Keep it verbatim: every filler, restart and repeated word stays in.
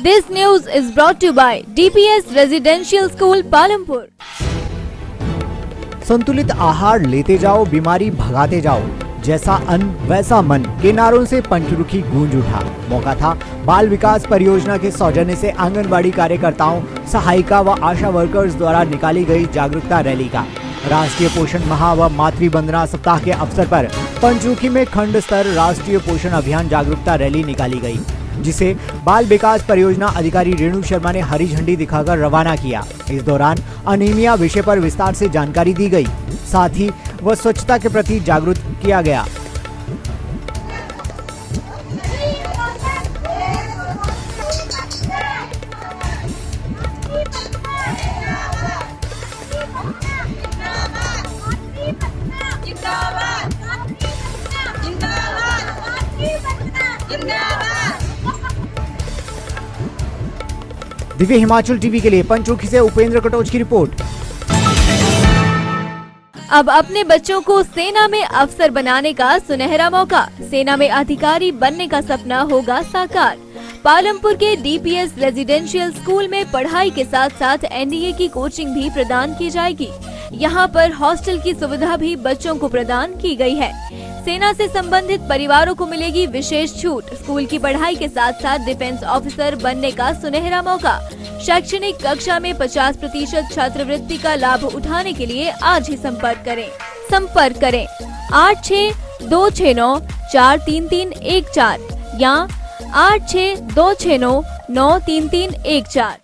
This news is brought to you by D P S Residential School, Palampur. संतुलित आहार लेते जाओ, बीमारी भगाते जाओ, जैसा अन्न वैसा मन के नारों से पंचरुखी गूंज उठा। मौका था बाल विकास परियोजना के सौजन्य से आंगनबाड़ी कार्यकर्ताओं, सहायिका व आशा वर्कर्स द्वारा निकाली गई जागरूकता रैली का। राष्ट्रीय पोषण माह व मातृ वंदना सप्ताह के अवसर पर पंचरुखी में खंड स्तर राष्ट्रीय पोषण अभियान जागरूकता रैली निकाली गई, जिसे बाल विकास परियोजना अधिकारी रेणु शर्मा ने हरी झंडी दिखाकर रवाना किया। इस दौरान अनीमिया विषय पर विस्तार से जानकारी दी गई, साथ ही वह स्वच्छता के प्रति जागरूक किया गया। दिव्य हिमाचल टीवी के लिए पंचरुखी से उपेंद्र कटोच की रिपोर्ट। अब अपने बच्चों को सेना में अफसर बनाने का सुनहरा मौका। सेना में अधिकारी बनने का सपना होगा साकार। पालमपुर के D P S residential school में पढ़ाई के साथ साथ एन डी ए की कोचिंग भी प्रदान की जाएगी। यहाँ पर हॉस्टल की सुविधा भी बच्चों को प्रदान की गई है। सेना से संबंधित परिवारों को मिलेगी विशेष छूट। स्कूल की पढ़ाई के साथ साथ डिफेंस ऑफिसर बनने का सुनहरा मौका। शैक्षणिक कक्षा में पचास प्रतिशत छात्रवृत्ति का लाभ उठाने के लिए आज ही संपर्क करें। संपर्क करें आठ छः दो छः नौ चार तीन तीन एक चार या आठ छः दो छः नौ नौ तीन तीन एक चार।